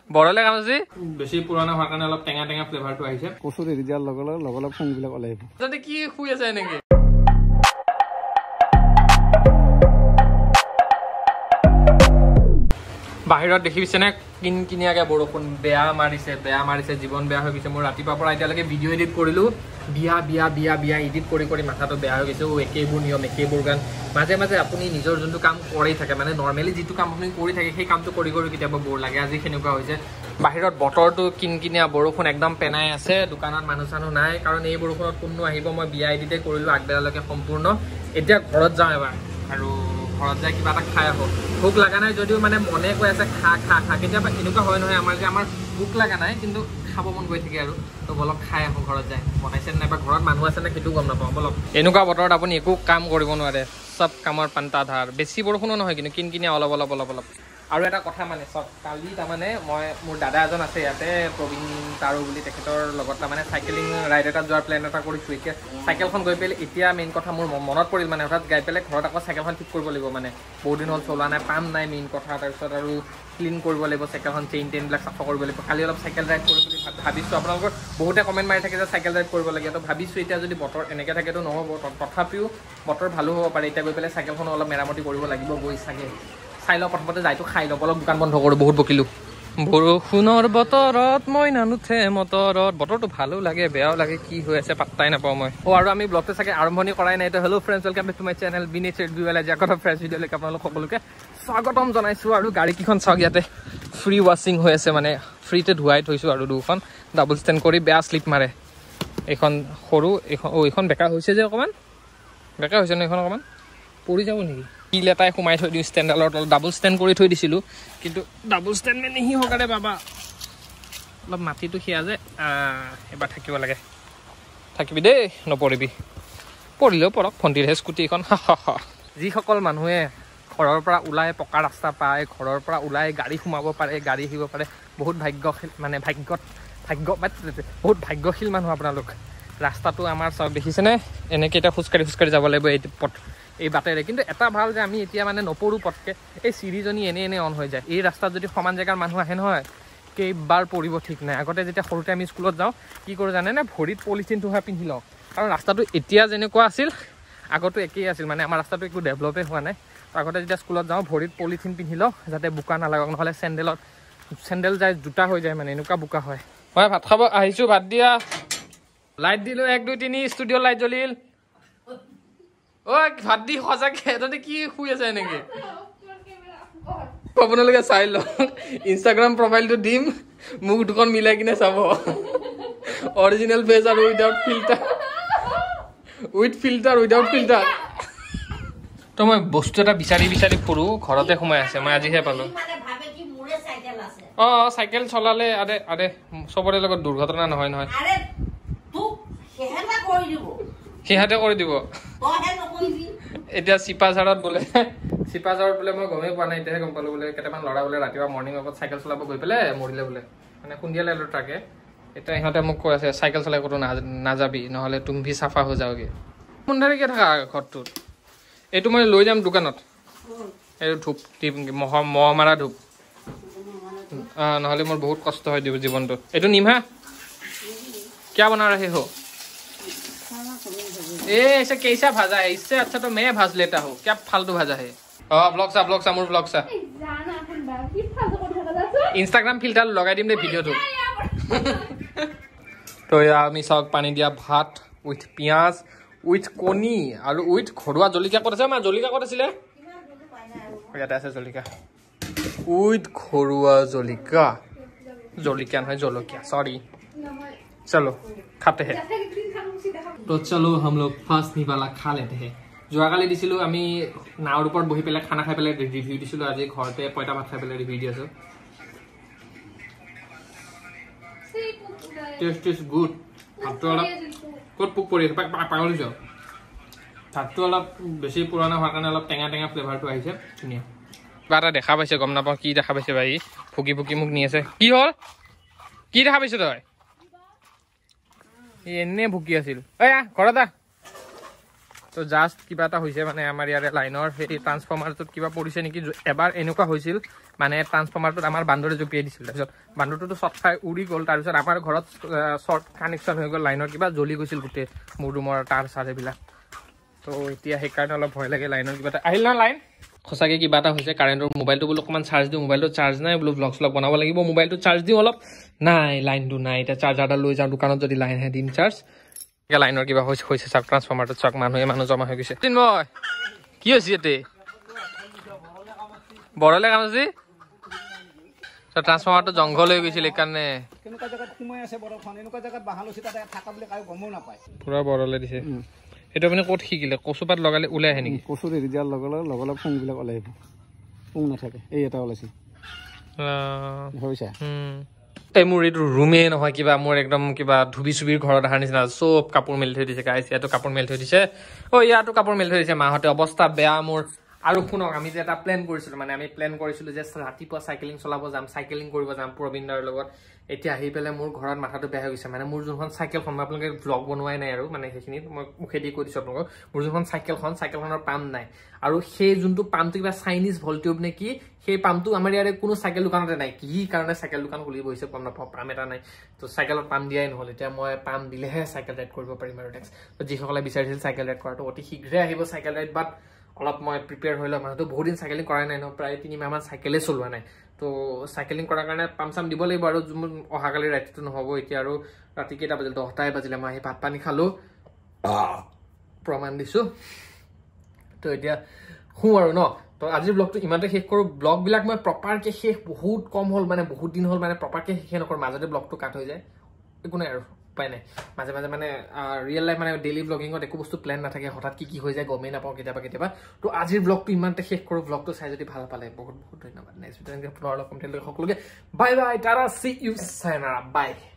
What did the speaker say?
বৰলে কামজি বেছি পুৰণা হোৱাৰ কাৰণে অলপ টেঙা টেঙা ফ্লেভাৰটো আহিছে কচু দেৰি দিয়াৰ লগে লগে ফোনবিলাক ওলাই আহিব যদি কি শুই আছে এনেকে বাহিৰত দেখিছেনে কিনকিনিয়াকে বৰষুণ বেয়া মাৰিছে জীৱন বেয়া হৈ গৈছে মোৰ ৰাতিপুৱাৰ পৰা এতিয়ালৈকে ভিডিঅ' এডিট কৰিলোঁ বিয়া এডিট কৰি মাথাটো বেয়া হৈ গৈছে একেবোৰ নিয়ম একেবোৰ গান মাজে মাজে আপুনি নিজৰ যোনটো কাম কৰি থাকে মানে নৰ্মেলি যিটো কাম আপুনি কৰি থাকে সেই কামটো কৰি কেতিয়াবা বৰ লাগে আজি সেনেকুৱা হৈছে বাহিৰত বতৰটো কিনকিনিয়া বৰষুণ একদম পেনাই আছে দোকানত মানুহ চানুহ নাই কাৰণ এই বৰষুণত কোনো আহিব মই বিয়া এডিটে কৰিলোঁ আগবেলালৈকে সম্পূৰ্ণ এতিয়া ঘৰত যাওঁ এবাৰ আৰু ঘৰত যাই কিবা এটা খাই আহোঁ ভোক লগা নাই যদিও মানে মনে কৈ আছে খা কেতিয়াবা এনেকুৱা হয় নহয় আমাৰ যে আমাৰ ভোক লগা নাই কিন্তু খাব মন গৈ থাকে আৰু তো বলক খাই আহোঁ ঘৰত যায় বনাইছে নাইবা ঘৰত মানুহ আছে নে সেইটো গম নাপাওঁ বলক এনেকুৱা বতৰত আপুনি একো কাম কৰিব নোৱাৰে চব কামৰ পান্তা ধাৰ বেছি বৰষুণো নহয় কিন্তু কিনকিনিয়া অলপ আৰু এটা কথা মানে চব কালি তাৰমানে মই মোৰ দাদা এজন আছে ইয়াতে প্ৰবীণ তাৰু বুলি তেখেতৰ লগত তাৰমানে চাইকেলিং ৰাইড এটাত যোৱাৰ প্লেন এটা কৰিছোঁ এতিয়া চাইকেলখন গৈ পেলাই এতিয়া মেইন কথা মোৰ মনত পৰিল মানে হঠাৎ গাই পেলাই ঘৰত আকৌ চাইকেলখন ঠিক কৰিব লাগিব মানে বহুত দিন হ'ল চলোৱা নাই পাম নাই মেইন কথা তাৰপিছত আৰু ক্লিন কৰিব লাগিব চাইকেলখন চেইনবিলাক চাফা কৰিব লাগিব কালি অলপ চাইকেল ৰাইড কৰিম বুলি ভাবিছোঁ আপোনালোকৰ বহুতে কমেণ্ট মাৰি থাকে যে চাইকেল ৰাইড কৰিব লাগে তো ভাবিছোঁ এতিয়া যদি বতৰ এনেকৈ থাকেতো নহ'ব তথাপিও বতৰ ভালো হ'ব পাৰে এতিয়া গৈ পেলাই চাইকেলখন অলপ মেৰামতি কৰিব লাগিব গৈ চাগে চাই লওঁ প্ৰথমতে যাইতো খাই লওঁ অলপ দোকান বন্ধ কৰোঁ বহুত বকিলোঁ বৰষুণৰ বতৰত মই নানুঠে মটৰত বতৰটো ভালো লাগে বেয়াও লাগে কি হৈ আছে পাত্তাই নাপাওঁ মই আৰু আমি ব্লগটো চাগে আৰম্ভণি কৰাই নাই তো hello' friends welcome back to my channel বিনেচাৰ ভিডিঅ'লৈ জাকত ফ্ৰেছ ভিডিঅ'লৈকে আপোনালোক সকলোকে স্বাগতম জনাইছোঁ আৰু গাড়ীকেইখন চাওক ইয়াতে ফ্ৰী ৱাশ্বিং হৈ আছে মানে ফ্ৰীতে ধুৱাই থৈছোঁ আৰু দুখন ডাবল ষ্টেণ্ড কৰি বেয়া শ্লিপ মাৰে এইখন সৰু এইখন বেকা হৈছে যে অকণমান বেকা হৈছে ন এইখন অকণমান পৰি যাব নেকি শিল এটাই সোমাই থৈ দিওঁ ষ্টেণ্ডালৰ তলত ডাবল ষ্টেণ্ড কৰি থৈ দিছিলোঁ কিন্তু ডাবল ষ্টেণ্ড মানে সি সকাৰে বাবা অলপ মাটিটো সিয়া যে এবাৰ থাকিব লাগে থাকিবি দেই নপৰিবি পৰিলেও পৰক ভণ্টিৰহে স্কুটিখন যিসকল মানুহে ঘৰৰ পৰা ওলাই পকা ৰাস্তা পায় ঘৰৰ পৰা ওলাই গাড়ী সোমাব পাৰে গাড়ী আহিব পাৰে বহুত ভাগ্যশীল মানে বহুত ভাগ্যশীল মানুহ আপোনালোক ৰাস্তাটো আমাৰ চব দেখিছেনে এনেকৈ এতিয়া খোজকাঢ়ি যাব লাগিব এই বাটেৰে কিন্তু এটা ভাল যে আমি এতিয়া মানে নপৰোঁ পটকৈ এই চিৰিজনী এনে অন হৈ যায় এই ৰাস্তাত যদি সমান জেগাৰ মানুহ আহে নহয় কেইবাৰ পৰিব ঠিক নাই আগতে যেতিয়া সৰুতে আমি স্কুলত যাওঁ কি কৰোঁ জানেনে ভৰিত পলিথিনটো পিন্ধি লওঁ কাৰণ ৰাস্তাটো এতিয়া যেনেকুৱা আছিল আগতো একেই আছিল মানে আমাৰ ৰাস্তাটো একো ডেভেলপেই হোৱা নাই আগতে যেতিয়া স্কুলত যাওঁ ভৰিত পলিথিন পিন্ধি লওঁ যাতে বোকা নালাগক নহ'লে চেণ্ডেল যায় জোতা হৈ যায় মানে এনেকুৱা বোকা হয় মই ভাত খাব আহিছোঁ ভাত দিয়া লাইট দিলোঁ 1 2 3 ষ্টুডিঅ' লাইট জ্বলিল ভাত দি সঁচাকে তহঁতে কি শুই আছে এনেকে আপোনালোকে চাই লওক ইনষ্টাগ্ৰাম প্ৰফাইলটো দিম মোক দুখন মিলাই কিনে চাব অৰিজিনেল ফেচ আৰু উইথ ফিল্টাৰ তো মই বস্তু এটা বিচাৰি ফুৰোঁ ঘৰতে সোমাই আছে মই আজিহে পালোঁ চাইকেল চলালে আৰে চবৰে লগত দুৰ্ঘটনা নহয় সিহঁতে কৰি দিব এতিয়া চিপাঝাৰত বোলে মই গমেই পোৱা নাই এতিয়াহে গম পালোঁ বোলে কেইটামান ল'ৰা বোলে ৰাতিপুৱা মৰ্ণিং ৱাকত চাইকেল চলাব গৈ পেলাই মৰিলে বোলে মানে খুন্দিয়ালে আৰু ট্ৰাকে এতিয়া ইহঁতে মোক কৈ আছে চাইকেল চলাই ক'তো নাযাবি নহ'লে তুমি চাফা হৈ যাওঁগৈ পোন্ধৰকৈ থাকা ঘৰটোত এইটো মই লৈ যাম দোকানত এইটো ধূপ মহ মাৰা ধূপ নহ'লে মোৰ বহুত কষ্ট হয় দিব জীৱনটোত এইটো নিম হা क्या बना रहे हो ऐसे कैसा भाजा है इससे अच्छा तो मैं भाज लेता हूँ क्या फालतू भाजा है ब्लॉग सा मोर ब्लॉग सा इंस्टाग्राम फिल्टर लगाई दिम दे भिडिओ तो आमी चाওক पानी दिया भात उइथ पियाज उइथ कणी और उइथ घरुआ जलिका कत आछे मा जलिका कत आछिले याते आछे जलिका उइथ घरुआ जलिका নহয় जलकिया सॉरी चलो खाते हैं तो चलो हम लोग फास्ट निवाला खा लेते हैं যোৱাকালি দিছিলোঁ আমি নাওৰ ওপৰত বহি পেলাই খানা খাই পেলাই ৰিভিউ দিছিলোঁ আজি ঘৰতে পইতা ভাত খাই পেলাই ৰিভিউ দি আছোঁ টেষ্ট ইজ গুড ভাতটো অলপ ক'ত পোক পৰি আছে পাগলি যাওঁ ভাতটো অলপ বেছি পুৰণা হোৱাৰ কাৰণে অলপ টেঙা ফ্লেভাৰটো আহিছে ধুনীয়া কিবা এটা দেখা পাইছে গম নাপাওঁ কি দেখা পাইছে ভাই ফুকি মোক নি আছে কি হ'ল কি দেখা পাইছ তই এনে ভুকি আছিল ঘৰত তো জাষ্ট কিবা এটা হৈছে মানে আমাৰ ইয়াৰে লাইনৰ সেই ট্ৰান্সফৰ্মাৰটোত কিবা পৰিছে নেকি এবাৰ এনেকুৱা হৈছিল মানে ট্ৰান্সফৰ্মাৰটোত আমাৰ বান্দৰে জপিয়াই দিছিল তাৰপিছত বান্দৰটোতো শ্বৰ্ট খাই উৰি গ'ল তাৰপিছত আমাৰ ঘৰত শ্বৰ্ট কানেকশ্যন হৈ গ'ল লাইনৰ কিবা জ্বলি গৈছিল গোটেই মোৰ ৰুমৰ তাঁৰ চাৰ এইবিলাক তো এতিয়া সেইকাৰণে অলপ ভয় লাগে লাইনৰ কিবা এটা আহিল না লাইন সঁচাকৈ কিবা এটা হৈছে কাৰেণ্টৰ মোবাইলটো বোলো অকণমান চাৰ্জ দিওঁ মোবাইলটো চাৰ্জ নাই বোলো ব্লগ শ্লগ বনাব লাগিব মোবাইলটো চাৰ্জ দিওঁ অলপ নাই লাইনটো নাই এতিয়া চাৰ্জাৰডাল লৈ যাওঁ দোকানত যদি লাইন আহে দিম চাৰ্জ লাইনৰ কিবা হৈছে চাওক ট্ৰান্সফৰ্মাৰটোত চাওক মানুহ জমা হৈ গৈছে মই কি হৈছে ইয়াতে বৰলে কাম আছে ট্ৰান্সফৰ্মাৰটো জংঘল হৈ গৈছিল সেইকাৰণে পুৰা বৰলে দিছে সেইটো আপুনি ক'ত শিকিলে কচুপাত লগালে ওলাই আহে নেকি কচু এৰি দিয়াৰ লগে লগে ফুংবিলাক ওলাই আহিব ফুং নাথাকে এই এটা ওলাইছে এই মোৰ এইটো ৰুমেই নহয় কিবা মোৰ একদম কিবা ধুবি চুবিৰ ঘৰত অহাৰ নিচিনা চব কাপোৰ মেলি থৈ দিছে গাইছ ইয়াতো কাপোৰ মেলি থৈ দিছে ইয়াতো কাপোৰ মেলি থৈ দিছে মাহঁতে অৱস্থা বেয়া মোৰ আৰু শুনক আমি যে এটা প্লেন কৰিছিলো মানে আমি প্লেন কৰিছিলো যে ৰাতিপুৱা চাইকেলিং চলাব যাম চাইকেলিং কৰিব যাম প্ৰবীণদাৰ লগত এতিয়া আহি পেলাই মোৰ ঘৰত মাথাটো বেয়া হৈ গৈছে মানে মোৰ যোনখন চাইকেলখন মই আপোনালোকে ব্লগ বনোৱাই নাই আৰু মানে সেইখিনিত মই মুখেদি কৈ দিছোঁ আপোনালোকক মোৰ যোনখন চাইকেলখনৰ পাম্প নাই আৰু সেই যোনটো পাম্পটো কিবা চাইনিজ ভল্টিউব নে কি সেই পাম্পটো আমাৰ ইয়াৰে কোনো চাইকেল দোকানতে নাই কি কাৰণে চাইকেল দোকান খুলি বহিছে গম নাপাওঁ পাম্প এটা নাই তো চাইকেলত পাম্প দিয়াই নহ'ল এতিয়া মই পাম্প দিলেহে চাইকেল ৰাইড কৰিব পাৰিম আৰু নেক্সট যিসকলে বিচাৰিছিল চাইকেল ৰাইড কৰাটো অতি শীঘ্ৰে আহিব চাইকেল ৰাইড বাট অলপ মই প্ৰিপেয়াৰ হৈ লওঁ মানুহটো বহুত দিন চাইকেলিং কৰাই নাই ন প্ৰায় 3 মাহমান চাইকেলে চলোৱা নাই তো চাইকেলিং কৰাৰ কাৰণে পাম্প চাম দিব লাগিব আৰু অহাকালি ৰাতিটো নহ'ব এতিয়া আৰু ৰাতি কেইটা বাজিল 10টাই বাজিলে মই আহি ভাত পানী খালোঁ প্ৰমাণ দিছোঁ তো এতিয়া শুওঁ আৰু ন তো আজিৰ ব্লগটো ইমানতে শেষ কৰোঁ ব্লগবিলাক মই প্ৰপাৰকৈ শেষ বহুত কম হ'ল মানে বহুত দিন হ'ল মানে প্ৰপাৰকৈ শেষে নকৰোঁ মাজতে ব্লগটো কাট হৈ যায় একো নাই আৰু উপায় নাই মাজে মাজে মানে ৰিয়েল লাইফ মানে ডেইলি ব্লগিঙত একো বস্তু প্লেন নাথাকে হঠাৎ কি হৈ যায় গমেই নাপাওঁ কেতিয়াবা তো আজিৰ ব্লগটো ইমানতে শেষ কৰোঁ ব্লগটো চাই যদি ভাল পালে বহুত বহুত ধন্যবাদ নেক্সট ভিডিঅ'ত পুনৰ লগ পাম সকলোকে bye bye tata see you চাইনাৰা বাই